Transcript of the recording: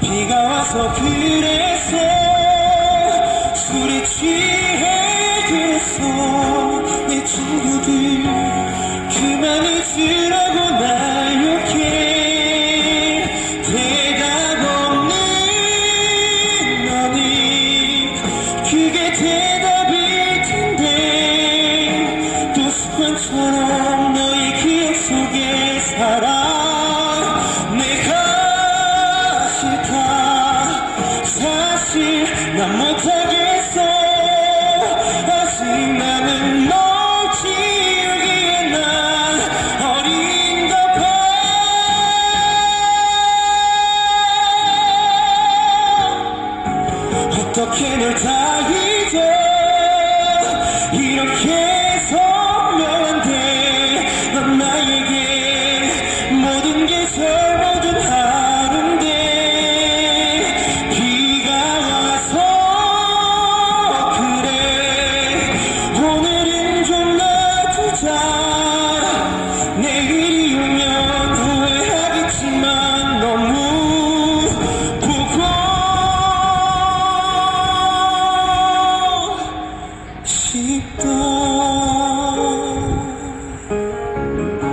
비가 와서 그래서 술에 취해 그래서 내 친구들 그만 잊으라고 날 욕해. 대답 없는 너니 그게 대답일 텐데 또 습관처럼 너의 기억 속에 살아. 사실 난 못하겠어. 아직 나는 널 지우기에 난 어린가 봐. 어떻게 널 다 잊어 이렇게